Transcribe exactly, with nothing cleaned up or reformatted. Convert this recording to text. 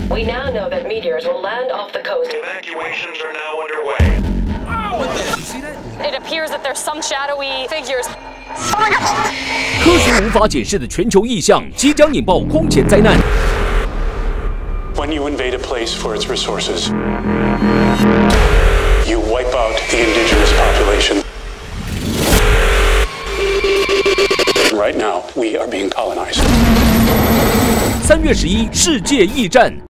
We now know that meteors will land off the coast. Evacuations are now underway. It appears that there's some shadowy figures. 科学无法解释的全球异象即将引爆空前灾难。 When you invade a place for its resources, you wipe out the indigenous population. Right now, we are being colonized. 三月十一，世界异战。